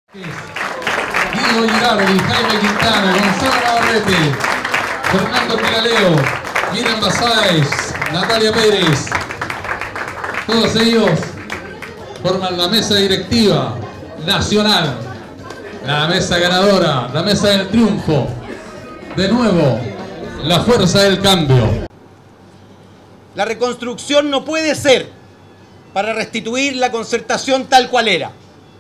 Guido Girardi, Jaime Quintana, Gonzalo Navarrete, Fernando Pilaleo, Miriam Basáez, Natalia Pérez. Todos ellos forman la mesa directiva nacional, la mesa ganadora, la mesa del triunfo. De nuevo, la fuerza del cambio. La reconstrucción no puede ser para restituir la concertación tal cual era,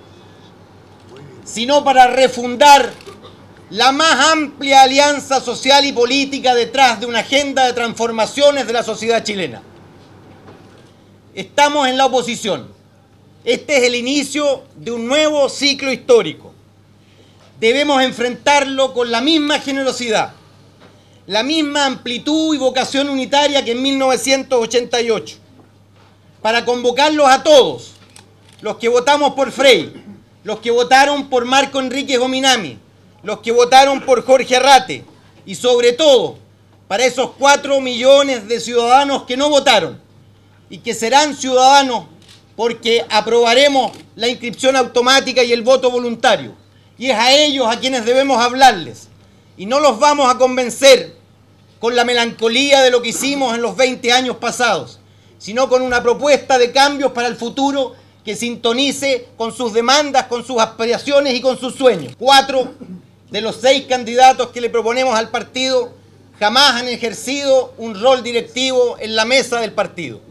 sino para refundar la más amplia alianza social y política detrás de una agenda de transformaciones de la sociedad chilena. Estamos en la oposición. Este es el inicio de un nuevo ciclo histórico. Debemos enfrentarlo con la misma generosidad, la misma amplitud y vocación unitaria que en 1988, para convocarlos a todos, los que votamos por Frei, los que votaron por Marco Enríquez Ominami, los que votaron por Jorge Arrate y sobre todo para esos 4 millones de ciudadanos que no votaron y que serán ciudadanos porque aprobaremos la inscripción automática y el voto voluntario. Y es a ellos a quienes debemos hablarles. Y no los vamos a convencer con la melancolía de lo que hicimos en los 20 años pasados, sino con una propuesta de cambios para el futuro que sintonice con sus demandas, con sus aspiraciones y con sus sueños. 4 de los 6 candidatos que le proponemos al partido jamás han ejercido un rol directivo en la mesa del partido.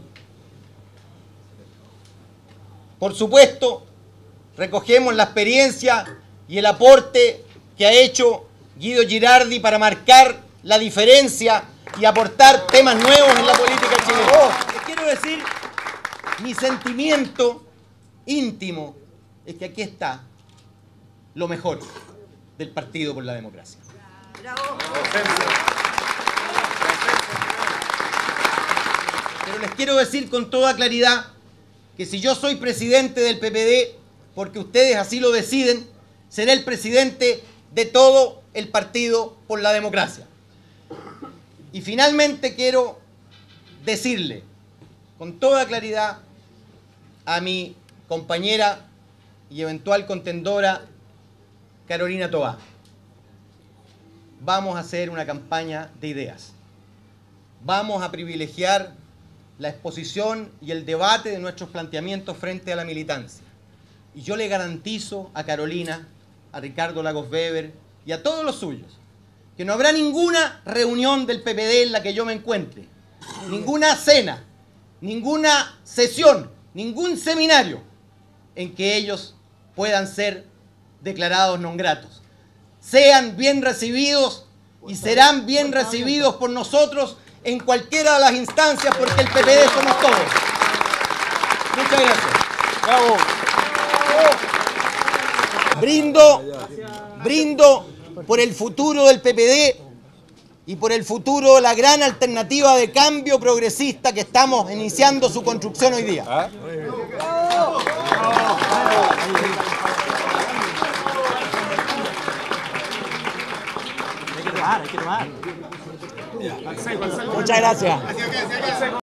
Por supuesto, recogemos la experiencia y el aporte que ha hecho Guido Girardi para marcar la diferencia y aportar temas nuevos en la política chilena. Les quiero decir, mi sentimiento íntimo es que aquí está lo mejor del Partido por la Democracia. Pero les quiero decir con toda claridad que si yo soy presidente del PPD, porque ustedes así lo deciden, seré el presidente de todo el Partido por la Democracia. Y finalmente quiero decirle con toda claridad a mi compañera y eventual contendora Carolina Toá: vamos a hacer una campaña de ideas. Vamos a privilegiar la exposición y el debate de nuestros planteamientos frente a la militancia. Y yo le garantizo a Carolina, a Ricardo Lagos Weber y a todos los suyos que no habrá ninguna reunión del PPD en la que yo me encuentre, ninguna cena, ninguna sesión, ningún seminario en que ellos puedan ser declarados non gratos. Sean bien recibidos y serán bien recibidos por nosotros en cualquiera de las instancias, porque el PPD somos todos. Muchas gracias. Bravo. Brindo por el futuro del PPD y por el futuro de la gran alternativa de cambio progresista que estamos iniciando su construcción hoy día. Hay que tomar. Muchas gracias.